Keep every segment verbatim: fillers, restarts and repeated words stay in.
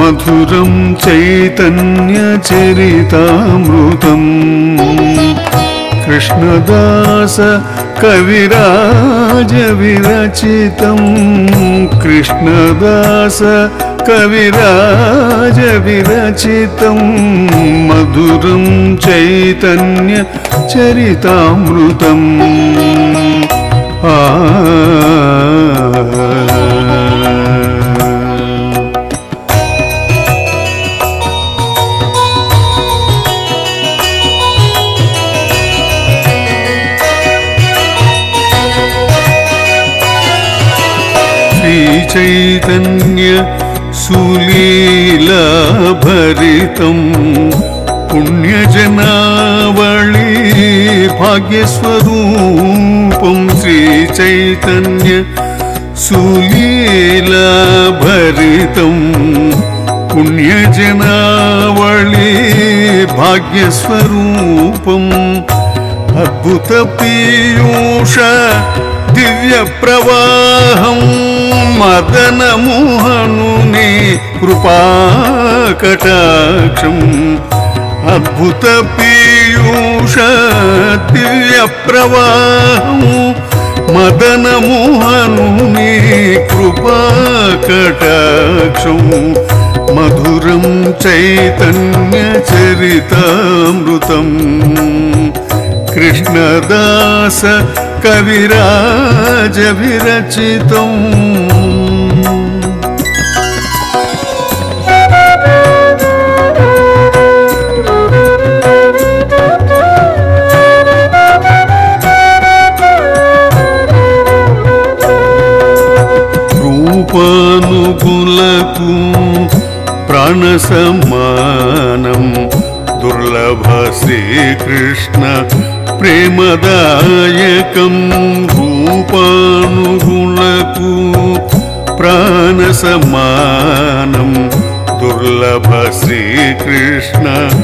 మధురం చైతన్య చరితామృతం కృష్ణదాస కవిరాజ విరచితం కృష్ణదాస కవిరాజ విరచితం మధురం చైతన్య చరితామృతం ఆ శ్రీ చైతన్య సులీలా భరితం పుణ్యజనావళి భాగ్యస్వరూపం శ్రీ చైతన్య సులీలా భరితం పుణ్యజనావళి భాగ్యస్వరూపం అద్భుత పీయూష దివ్య ప్రవాహం మదన మోహనుని కృపాకటాక్షం అద్భుత పీయూష దివ్య ప్రవాహం మదన మోహనుని కృపాకటాక్షం మధురం చైతన్య చరితామృతం కృష్ణదాస కవిరాజ విరచితం రూపానుగులకు ప్రాణ సమానం దుర్లభ శ్రీకృష్ణ ప్రేమదాయకం రూపానుగుణకు ప్రాణ సమానం దుర్లభ శ్రీకృష్ణ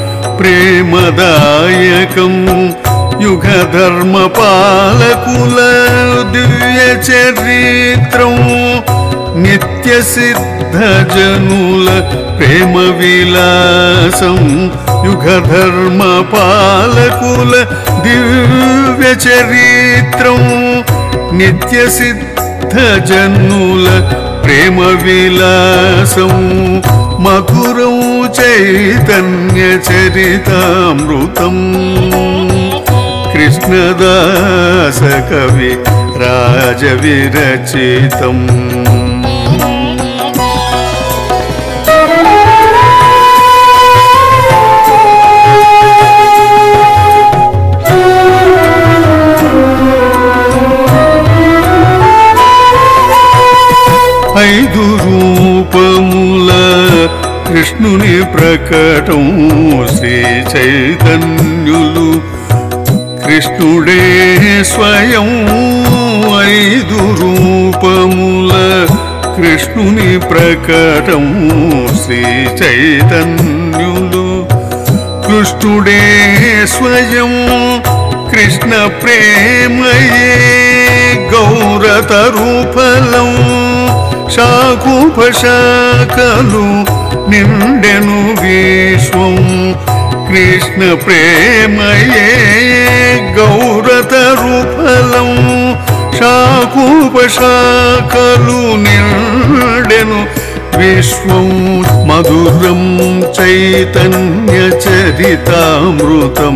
ప్రేమదాయకం యుగ ధర్మ పాలకుల దివ్య చరిత్రం నిత్య సిద్ధ జనుల ప్రేమ విలాసం యుగ ధర్మ పాలకుల దివ్య చరిత్రం నిత్య సిద్ధ జనుల ప్రేమ విలాసం మధురం చైతన్య చరితామృతం కృష్ణదాస కవి రాజ విరచితం ఐదు రూపముల కృష్ణుని ప్రకటం శ్రీ చైతన్యులు కృష్ణుడే స్వయం ఐదు రూపముల కృష్ణుని ప్రకటం శ్రీ చైతన్యులు కృష్ణుడే స్వయం కృష్ణ ప్రేమయే గౌరతరూఫలం శాఖోపశాఖలు నిండెను విశ్వం కృష్ణ ప్రేమయే గౌరతరూఫలం శాఖోపశాఖలు నిండెను విశ్వం మధురం చైతన్య చరితామృతం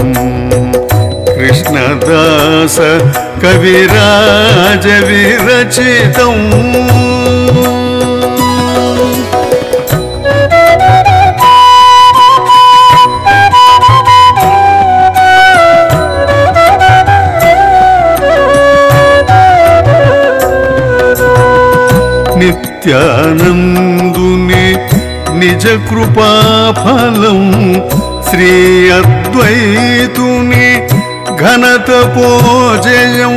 కృష్ణదాస కవిరాజ విరచితం నిత్యానందుని నిజ కృపాఫలం శ్రీ అద్వైతుని ఘనత పోజయం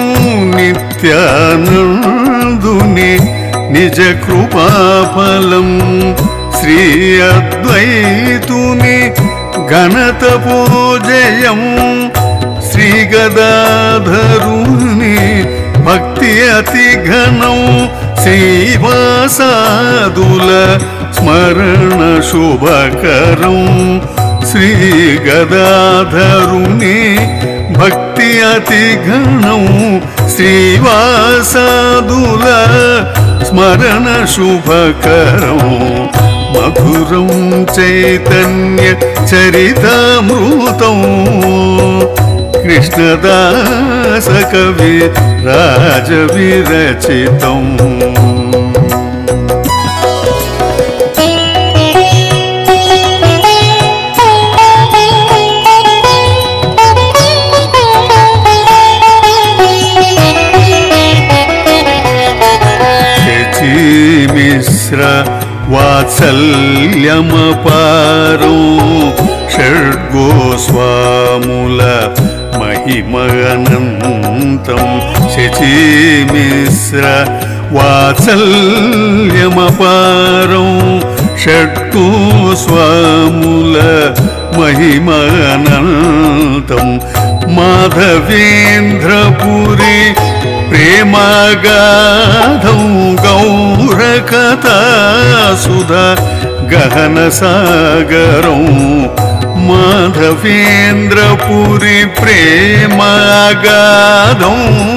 నిత్యానందుని నిజ కృపాఫలం శ్రీ అద్వైతుని ఘనత పోజయం శ్రీ గదాధరుని భక్తి అతి ఘనం శ్రీవాసాదుల స్మరణ శుభకరం శ్రీ గదాధరుని భక్తి అతి ఘనం శ్రీవాసాదుల స్మరణ శుభకరం మధురం చైతన్య చరితామృతం కృష్ణదాస కవిరాజ విరచితం మిశ్ర వాత్సల్యమపారం షడ్గోస్వాముల మహిమగనంతం శచీమిశ్ర వాత్సల్యమపారం షడ్గోస్వాముల మహిమగనంతం మాధవేంద్రపురి ప్రేమగాధం గౌరకథాసుధా గహన సాగరం మాధవేంద్రపురి ప్రేమగాధం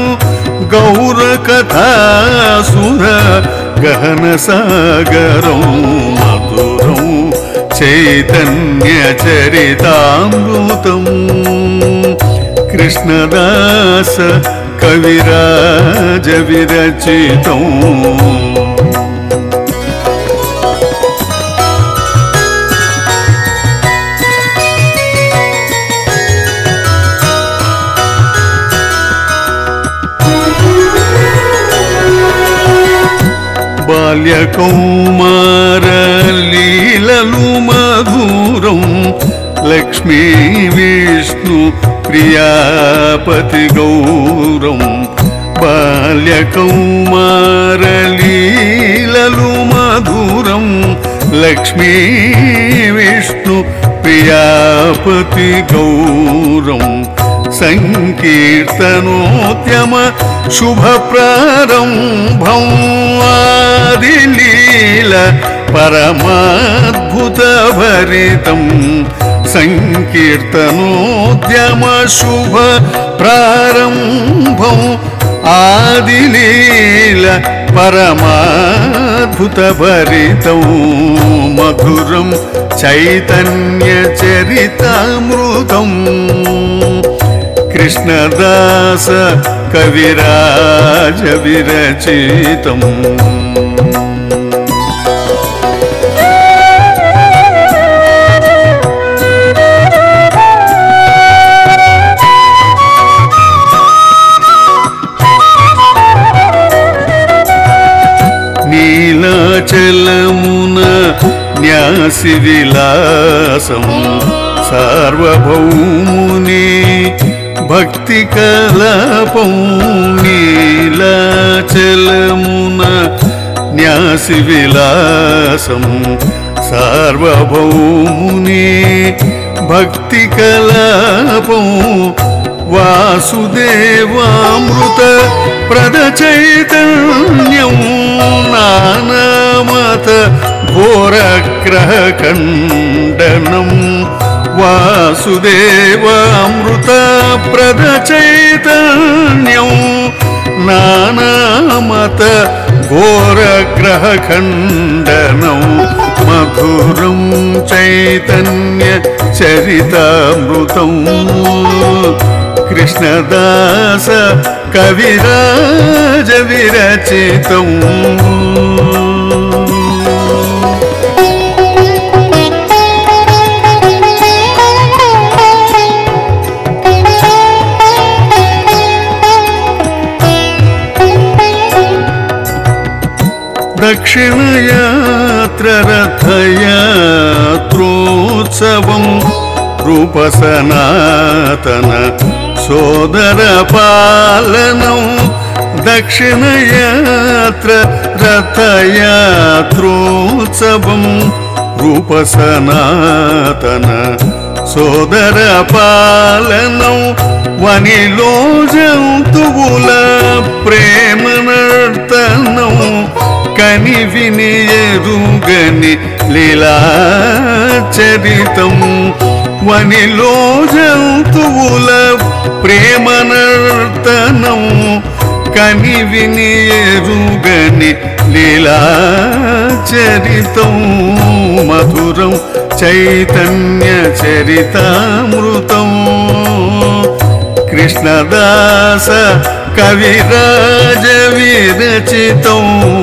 గౌరకథాసుధా గహన సాగరం మధురం చైతన్య చరితామృతం కృష్ణదాస కవిరాజ విరచితం బాల్యకౌమార లీలలు మధురం లక్ష్మీ విష్ణు ప్రియాపతి గౌరం బాల్యకౌమార లీలలు మధురం లక్ష్మీ విష్ణు ప్రియాపతి గౌరం సంకీర్తనోద్యమ శుభ ప్రారంభం ఆదిలీల పరమాద్భుత భరితం సంకీర్తనోద్యమ శుభ ప్రారంభం ఆదిలీల పరమాద్భుత భరితం మధురం చైతన్య చరితామృతం కృష్ణదాస కవిరాజ విరచితం నీలాచలమున న్యాసి విలాసం సార్వభౌముని భక్తి కలాపం నీలాచలమున న్యాసి విలాసం సార్వభౌముని భక్తి కలాపం వాసుదేవామృత ప్రద చైతన్యం నానామత ఘోరగ్రహ ఖండనం వాసుదేవామృత ప్రద చైతన్యం నానామత ఘోరగ్రహ ఖండనం మధురం చైతన్య చరితామృతం కృష్ణదాస కవిరాజ విరచితం దక్షిణయాత్ర రథయాత్రోత్సవం రూప సనాతన సోదర పాలనం దక్షిణయాత్ర రథయాత్రోత్సవం రూప సనాతన సోదర పాలనం వనిలో జంతువుల ప్రేమ నర్తనం కని విని ఎరుగని లీలా చరితం వనిలో జంతువుల ప్రేమనర్తనం కని విని ఎరుగని లీలా చరితం మధురం చైతన్య చరితామృతం కృష్ణదాస కవిరాజ విరచితం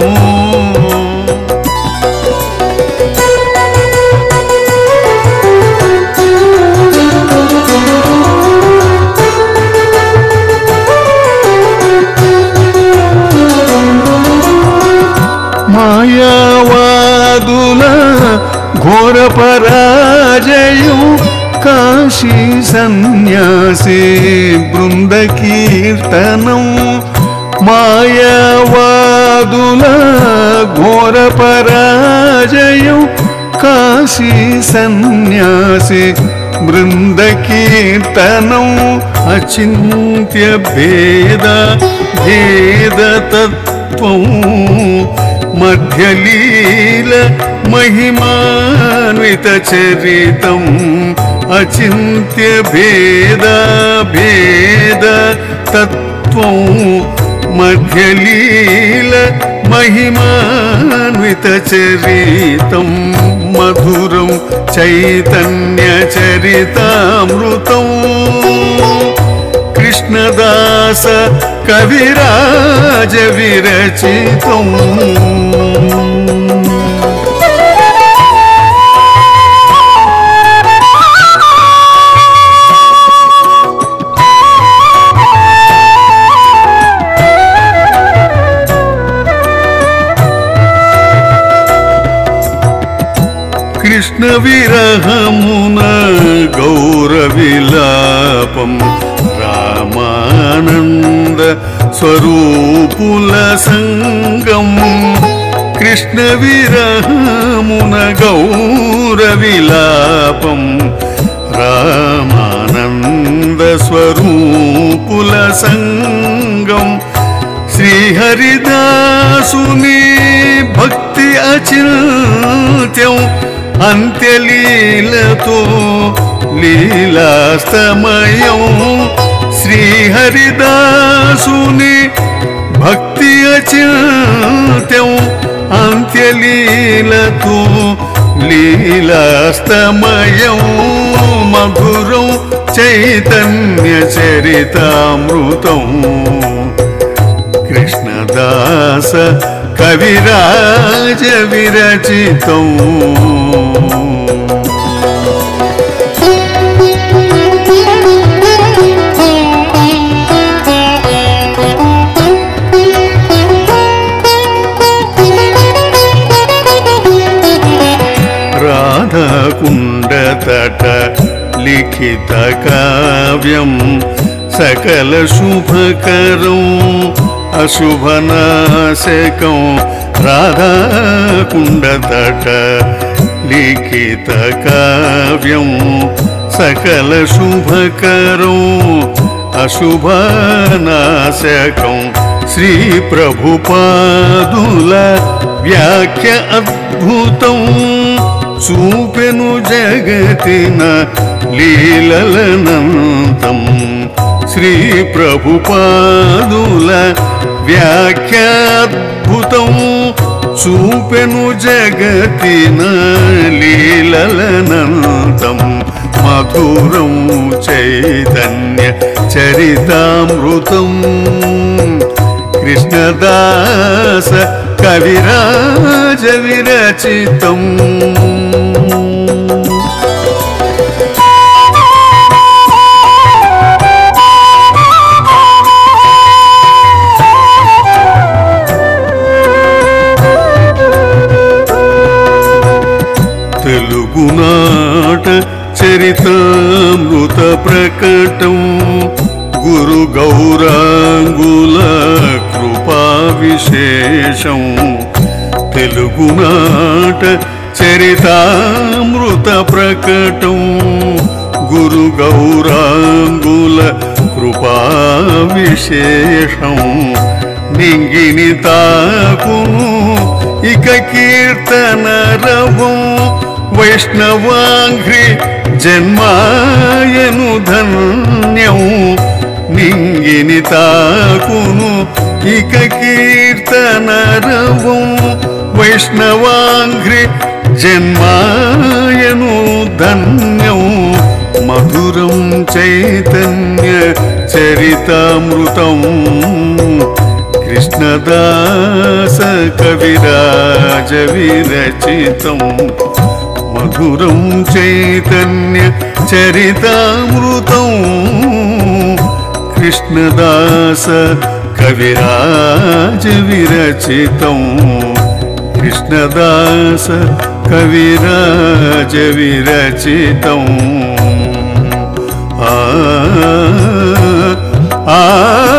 మాయావాదుల ఘోర పరాజయం కాశీ సన్యాసి బృంద కీర్తనం మాయావాదుల ఘోర పరాజయం కాశీ సన్యాసి బృంద కీర్తనం అచింత్య భేద భేద తత్వం మధ్యలీల మహిమాన్విత చరితం అచింత్య భేద భేద తత్వం మధ్యలీల మహిమాన్విత చరితం మధురం చైతన్య చరితామృతం కృష్ణదాస కవిరాజ విరచితం కృష్ణ విరహమున గౌరవిలాపం రామానంద స్వరూపుల సంగం కృష్ణ విరహమున గౌరవిలాపం రామానంద స్వరూపుల సంగం శ్రీహరిదాసుని భక్తి అచింత్యం అంత్యలీలతో లీలాస్తమయం శ్రీహరిదాసుని భక్తి అచింత్యం అంత్యలీలతో లీలాస్తమయం మధురం చైతన్య చరితామృతం కృష్ణదాస కవిరాజ విరచితం రాధాకుండతట లిఖిత కావ్యం సకల శుభకరం అశుభనాశకం రాధాకుండతట లిఖిత కావ్యం సకల శుభకరం అశుభనాశకం శ్రీ ప్రభుపాదుల వ్యాఖ్య అద్భుతం చూపెను జగతిన లీలలనంతం శ్రీ ప్రభుపాదుల వ్యాఖ్యాద్భుతం చూపెను జగతిన లీలలనంతం మధురం చైతన్య చరితామృతం కృష్ణదాస కవిరాజ విరచితం తెలుగునాట చరితామృత ప్రకటం గురు గౌరాంగుల కృపా విశేషం తెలుగునాట చరితామృత ప్రకటం గురు గౌరాంగుల కృపా విశేషం నింగిని తాకును కీర్తన రవం వైష్ణవాంఘ్రి జన్మాయను ధన్యం నింగిని తాకును ఇక కీర్తన రవం వైష్ణవాంఘ్రి జన్మాయను ధన్యం మధురం చైతన్య చరితామృతం కృష్ణదాస కవిరాజ విరచితం మధురం చైతన్య చరితామృతం కృష్ణదాస కవిరాజ విరచితం కృష్ణదాస కవిరాజ విరచితం ఆ ఆ